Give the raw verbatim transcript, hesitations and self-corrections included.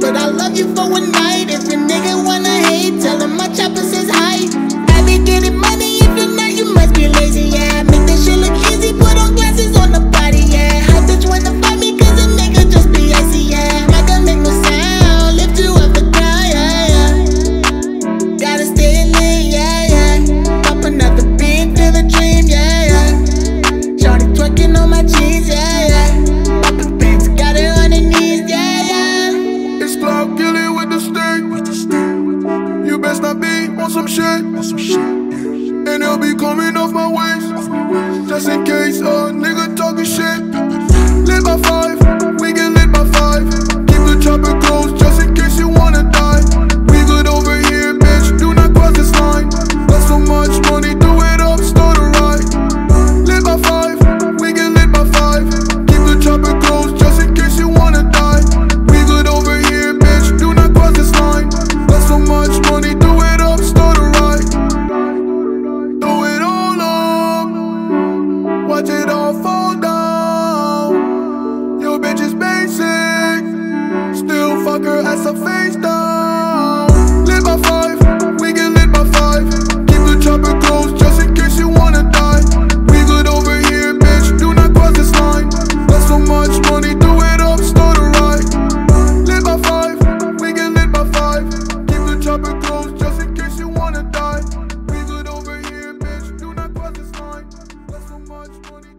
but I love you for one night. If a nigga wanna hate, tell him my chopper says hi. I be getting money, if you're not, you must be lazy, yeah. Make that shit look easy, put on glasses on the body, yeah. Hot bitch wanna fight me, cause a nigga just be icy, yeah. I can make no sound, lift you up and down, yeah, yeah. Gotta stay lit, yeah, yeah. Pop another beat, feel the dream, yeah, yeah. Shorty twerking on my jeans, yeah, yeah. Poppin' bands, got it on her knees, yeah, yeah. It's Clout Gillion with the stick. You best not be on some shit. And they'll be coming off my waist, just in case a nigga talking shit. Lit by five, we get lit by five. Keep the chopper close, just in case you wanna die. We good over here, bitch, do not cross this line. Got so much money, do it up, start a ride. Lit by five, we get lit by five. Keep the chopper close, just in case you wanna die. We good over here, bitch, do not cross this line. Got so much money, do it up, start a ride. Throw it all up, watch it all fall down. Your bitch is basic, still fuck her ass her face down. Lit by five, we get lit by five. Keep the chopper close, just in case you wanna die. We good over here, bitch, do not cross this line. Got so much money, do it up, start a ride. Lit by five, we get lit by five. Keep the chopper close, just in case you wanna die. We good over here, bitch, do not cross this line. Got so much money.